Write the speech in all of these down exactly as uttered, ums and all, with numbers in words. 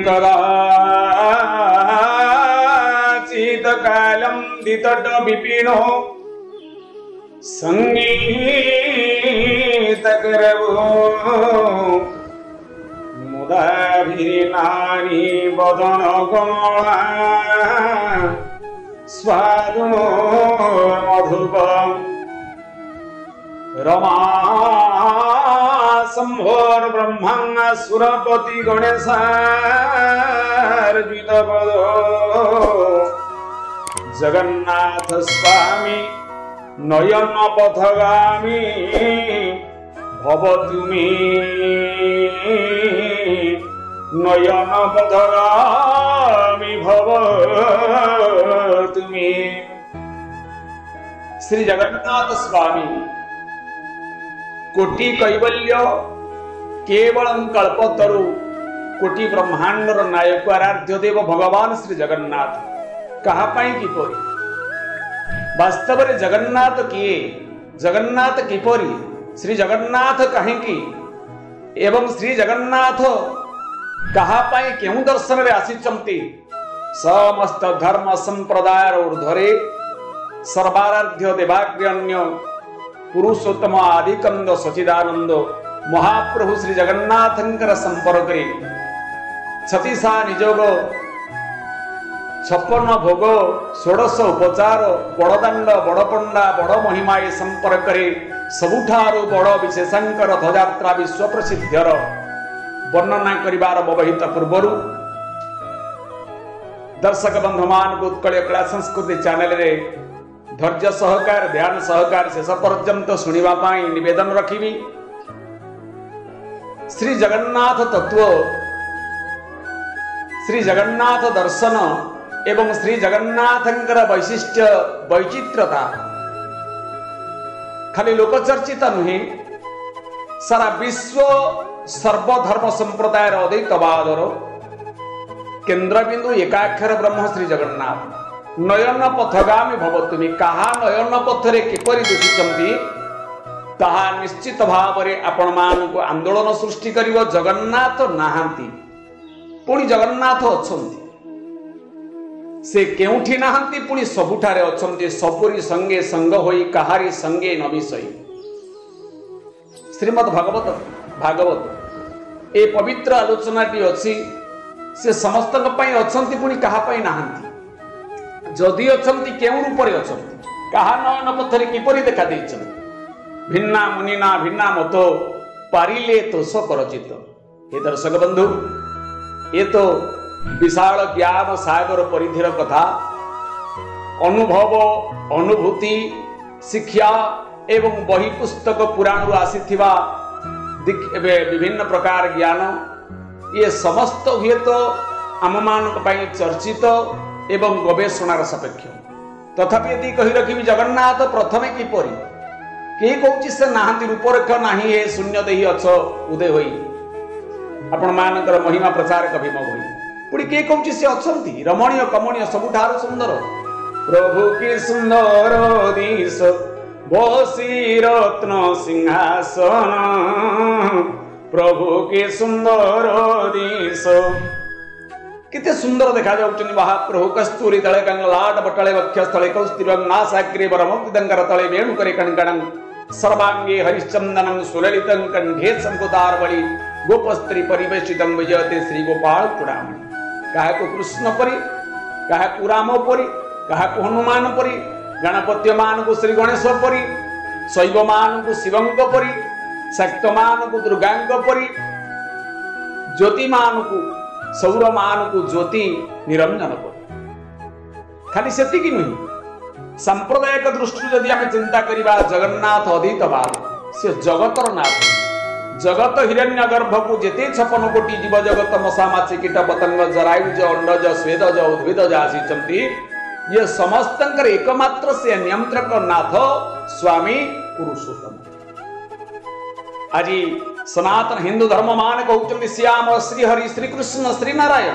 चित कालम दितट विपिनो संगीत करबो मुदाभिरी नारी बदन कमला स्वादु मधुप रमा संभोर ब्रह्मा सुरपति गणेशार्पित पद जगन्नाथ स्वामी नयन पथगामी भव तुमी नयन पथगामी भव तुमी। श्री जगन्नाथ स्वामी कोटि कैवल्य केवल कल्पतरु कोटि ब्रह्मांडर नायक आराध्य देव भगवान श्री जगन्नाथ कहा पाई किपरि वास्तव में जगन्नाथ किए जगन्नाथ किपरि श्री जगन्नाथ कहीं एवं श्री जगन्नाथ कहा पाई केउ दर्शन रे आसीचंती समस्त धर्म संप्रदाय ऊर्ध्वरे सर्वाराध्य देवाग्रण्य पुरुषोत्तम आदिकंद सचिदानंद महाप्रभु श्री जगन्नाथंकर संपर्क छतीसा निजोग छप्पन भोग षोडश उपचार बड़दाण्ड बड़पंडा बड़ महिमा ए संपर्क सबुठारु बड़ विशेषांकर रथयात्रा विश्व प्रसिद्धर वर्णना करिवार व्यवहित पूर्वर दर्शक बंधुमान उत्कल कला संस्कृति चैनल रे धैर्य सहकार ध्यान सहकार शेष पर्यंत शुणा निवेदन रखी। श्री जगन्नाथ तत्व श्री जगन्नाथ दर्शन एवं श्री जगन्नाथंकर वैशिष्ट्य वैचित्रता खाली लोकचर्चित नुहे सारा विश्व सर्वधर्म संप्रदाय अद्वैतवादर केन्द्रबिंदु एकाक्षर ब्रह्म श्री जगन्नाथ नयन पथगामी भवतुमी कहा नयन पथरे किपरि दुखिचंती ताहा निश्चित भाव में आपण मानक आंदोलन सृष्टि करिवो। जगन्नाथ नाहांती पुणी जगन्नाथ अछंती से केउठी नाहांती पुणी सबुठारे अछंती सबुरी संगे संग होई कहारी संगे न मिसई। श्रीमद् भागवत भागवत ए पवित्र आलोचनाटी अछि से समस्त पई अछंती पुणी कहा पई नाहांती जदि अछंती केउ रूप रे अछंती कहा नयन पथरे किपरि देखा दैछंती भिन्ना मुनिना भिन्ना मत पारिले तोष करचित। हे दर्शक बंधु ये तो विशाल ज्ञान सागर परिधिर कथा अनुभव अनुभूति शिक्षा एवं बही पुस्तक पुराण आसीथिबा विभिन्न प्रकार ज्ञान ये समस्त हुए तो आम मानक पई चर्चित एवं गवेषणार सापेक्ष। तथापि यदि कही रखी जगन्नाथ प्रथमे किपरि के कहूँ से नहांती रूपरेख नाही हे शून्य देही अछ उदय होई आपण मानकर महिमा प्रचार कभी मग होई पुणी के कहूँ से अछंती रमणीय कमणीय सबुठारु सुंदर प्रभु की सुंदर दिश बसी रत्न सिंहासन प्रभु के सुंदर दिश किते सुंदर देखा जाउछनी महाप्रभु कस्तूरी तळे कंगलाट बटळे वक्षस्थळे कौस्तुभं नासाग्रे वरमोक्तिदंकर तळे वेणु करे कणकणं सर्वांगे हरिश्चंदनं सुललितं कंठे संकुतारवली गोपस्त्री परिवेशितं विजयते श्री गोपाल चूड़ामणि। कहा को कृष्ण परि कहा को राम परि कहा को हनुमान परि गणपति मान को श्री गणेश परि शैव मान को शिवंग परि शक्त मान को दुर्गांग परि ज्योति मान को सौर मान को ज्योति निरंजन परि खाली सेतिकी नुही सांप्रदायिक दृष्टि यदि आम चिंता करिबा जगन्नाथ अद्वैतवाद से जगतर नाथ जगत हिरण्य गर्भ को जेते छप्पन कोटी जीव जगत मशा माछी कीट पतंग जरायुज अंडज स्वेदज उद्भिदज आसीचंती ये समस्तंकर एकमात्र से नियंत्रक नाथ स्वामी पुरुषोत्तम। आज सनातन हिंदू धर्म मान कहते श्याम श्रीहरि श्रीकृष्ण श्रीनारायण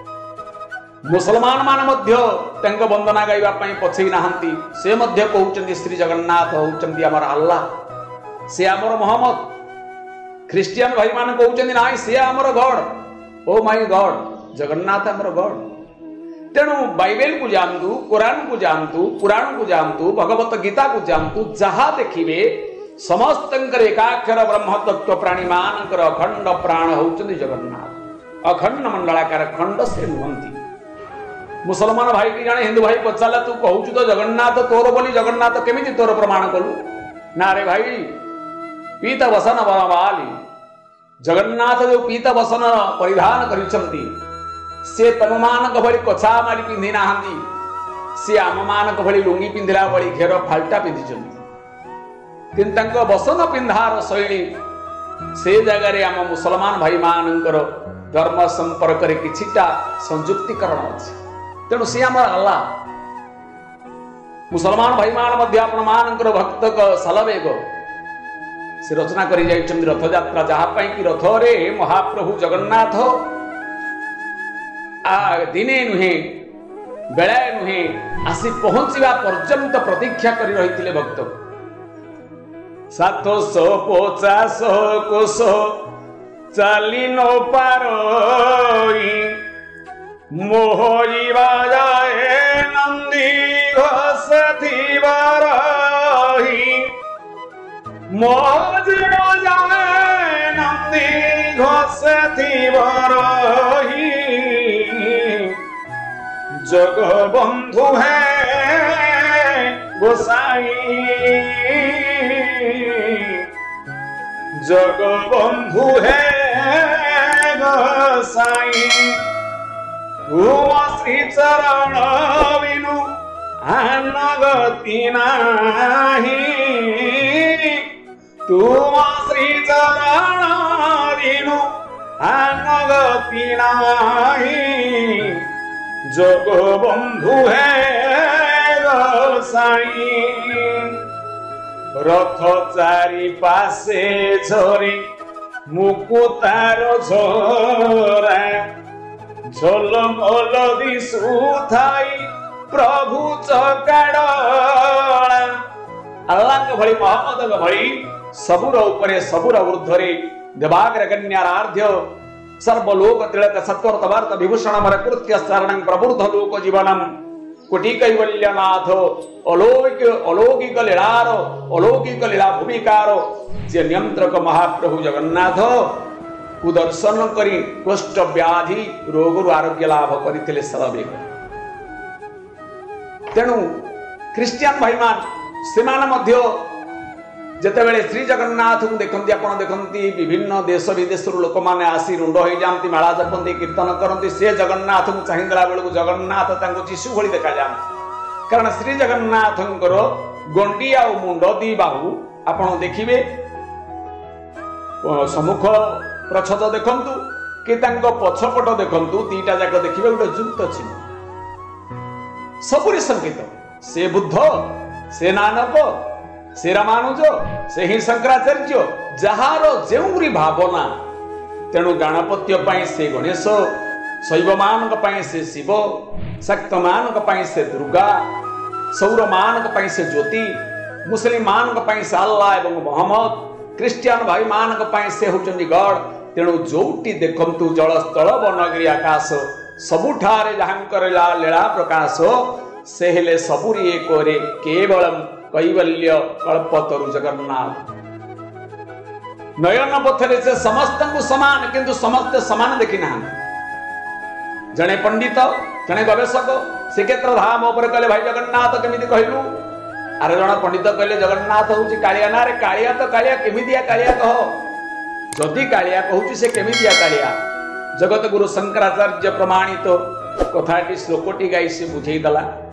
मुसलमान मान मध्य तंग वंदना गाइबा पई पछई नाहंती से मध्य कहउचंदी श्री जगन्नाथ होउचंदी हमर अल्लाह से हमर मोहम्मद ख्रिस्टियन भाई मान कहउचंदी नाइ से हमर god oh my god Jagannath आमर गॉड। तेणु बाइबल को जानतु, कुरान को जानतु, पुराण को जानतु, भगवत गीता को जानतु, जहा देखिए समस्त एकाक्षर ब्रह्म तत्व प्राणी मानकर अखंड प्राण होउचंदी जगन्नाथ। अखंड मंडलाकार खंड से नुहंती। मुसलमान भाई की जाने हिंदू भाई पचाला तू कहूचु तो जगन्नाथ तोर बोली, जगन्नाथ केमिति तोर प्रमाण कलु ना रे भाई। पीत वसन बनवाली जगन्नाथ जो पीत वसन परिधान करिसंती से तम मानक भली कछा मारी पिंधि नाहंती, से आम मानक भली लुंगी पिंधिला भली घेर फाल्टा पिंधिचंती। किंतु तांको वसन पिंधार शैली से जगह आम मुसलमान भाई मानकर धर्म संपर्क रे किछिटा संयुक्तिकरण अछि। तेणु सी आम अल्लाह मुसलमान भाई मान मध्य आपण मानकर भक्त सालवेग से रचना करी जाइछन्ति रथ यात्रा, जहा पई कि रथ रे महाप्रभु जगन्नाथ आ दिने नुहे बेला नुहे आसी पहुंचवा पर्यंत प्रतीक्षा करी रहिथिले भक्त। सात सौ पचास कोश चाली नो पारोई मोहरिबा जाए नंदी घोष थीवरही, मोहरिबा जाए नंदी घोष थीवरही। जग बंधु है गोसाई, जग बंधु है गोसाई। श्री चरण विनु गति नाही, तुम श्री चरण विनु गति नाही। जग बंधु है गोसाई। रथ चारि पासे झरी मुकुतार झरा, झलमल दिशुथाई प्रभु चकाडला। अल्लाह भली मोहम्मद भली सबुर उपरे सबुर ऊर्ध्वरे देवाग्र गण्याराध्य सर्वलोक तिलक सत्वर्तवार्थ विभूषण मरकृत्य शरणं प्रबुद्ध लोक जीवनम कोटि कैवल्यनाथ अलौकिक अलौकिक लीलार अलौकिक लीला भूमिकार जे नियंत्रक महाप्रभु जगन्नाथ कुदर्शन करी कुष्ठ व्याधि रोग आरोग्य लाभ करते सलवेग। तेणु ख्रीस्टियान भाई मान से जितेबाला श्री जगन्नाथ को देखती आप देखती विभिन्न देश विदेश लोक मैंने आसी रुंड हो जाती मेला जपती कीर्तन करती से जगन्नाथ को चाहिला बेलू जगन्नाथ जीशु भली देखा जाती। कारण श्री जगन्नाथ गंडी आ मुंड दी बाहु आप देखिए सम्मुख प्रच्छद देखंतु कि पछपट देखंतु दीटा जाक देखिए गोटे जुक्त चिन्ह सबुरी संकेत से बुद्ध से नानक से रामानुज से ही शंकराचार्य जार जेउरी भावना। तेणु गणपत्य पाई से गणेश, शैव मानक पाई से शिव, शक्त मानक पाई से दुर्गा, सौर मानक पाई से ज्योति, मुस्लिम मानक पाई से अल्लाह एवं मोहम्मद, क्रिश्चियन भाई मानक पाई से होचंदी गॉड। तेणु जोटी देखंतु जल स्थल बनगिरी आकाश सबुठारे जहांकर लीला प्रकाश से हेले सबुरी एकोरे केवलम कैवल्य कल्पतरु जगन्नाथ। नयन पथरे से समस्त को समान किंतु समस्त समान देखी ना। जने पंडित जने गवेषक श्रीक्षेत्र धाम उपर कहले भाई जगन्नाथ केमिति कहलु। अरे जन पंडित कहले जगन्नाथ होउची कालिया ना रे कालिया तो कालिया केमितिया कालिया कह। जदि कालिया कहूची से केमितिया कालिया। जगत गुरु शंकराचार्य प्रमाणित कथाटी श्लोकटी गाई से बुझेई दला।